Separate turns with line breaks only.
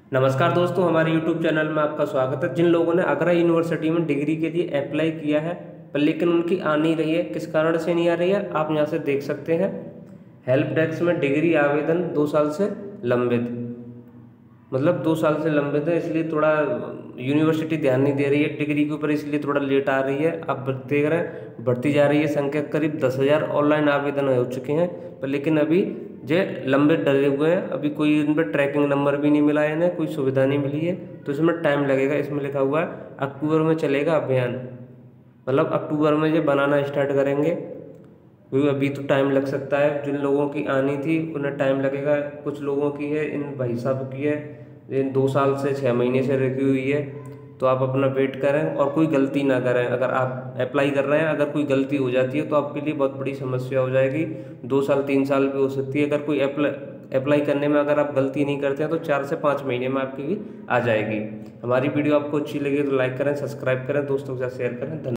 नमस्कार दोस्तों, हमारे YouTube चैनल में आपका स्वागत है। जिन लोगों ने आगरा यूनिवर्सिटी में डिग्री के लिए अप्लाई किया है पर लेकिन उनकी आ नहीं रही है, किस कारण से नहीं आ रही है आप यहाँ से देख सकते हैं। हेल्प डेस्क में डिग्री आवेदन 2 साल से लंबित, मतलब 2 साल से लंबित है, इसलिए थोड़ा यूनिवर्सिटी ध्यान नहीं दे रही है डिग्री के ऊपर, इसलिए थोड़ा लेट आ रही है। आप देख रहे हैं बढ़ती जा रही है संख्या, करीब 10,000 ऑनलाइन आवेदन हो चुके हैं पर लेकिन अभी जे लंबित डले हुए हैं। अभी कोई इन पर ट्रैकिंग नंबर भी नहीं मिला है, इन्हें कोई सुविधा नहीं मिली है, तो इसमें टाइम लगेगा। इसमें लिखा हुआ है अक्टूबर में चलेगा अभियान, मतलब अक्टूबर में ये बनाना स्टार्ट करेंगे, क्योंकि अभी तो टाइम लग सकता है। जिन लोगों की आनी थी उन्हें टाइम लगेगा, कुछ लोगों की है, इन भाई साहब की है इन 2 साल से 6 महीने से रखी हुई है। तो आप अपना वेट करें और कोई गलती ना करें। अगर आप अप्लाई कर रहे हैं, अगर कोई गलती हो जाती है तो आपके लिए बहुत बड़ी समस्या हो जाएगी। 2 साल 3 साल भी हो सकती है। अगर कोई अप्लाई करने में अगर आप गलती नहीं करते हैं तो 4 से 5 महीने में आपकी भी आ जाएगी। हमारी वीडियो आपको अच्छी लगी तो लाइक करें, सब्सक्राइब करें, दोस्तों के साथ शेयर करें। धन्यवाद।